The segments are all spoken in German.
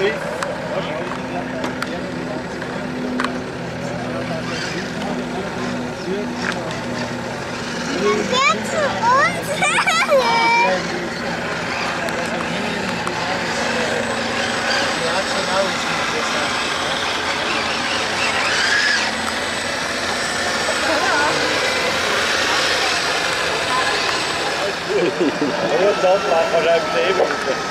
Jetzt zu uns! Jetzt machen wir ein Leben.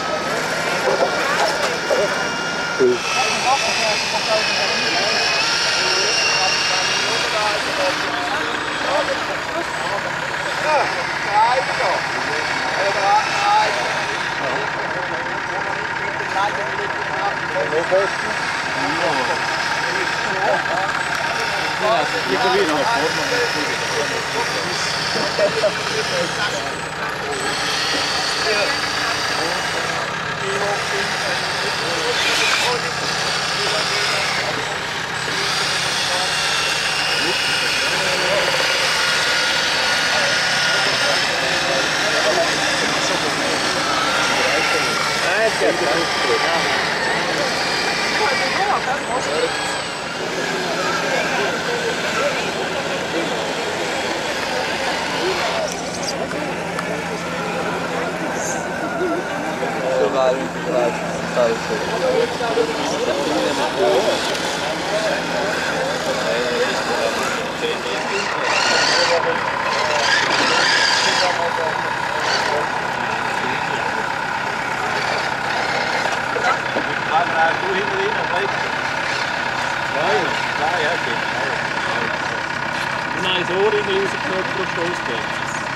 Nein, so in den rausgenommen pro Stoßbox.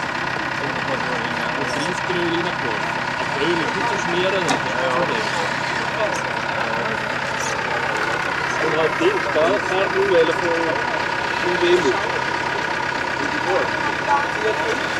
Und das Reisbröl reingeworfen. Aber Bröl ist nicht so schmieren. Und halt die Stahlkarbel von Wimmer.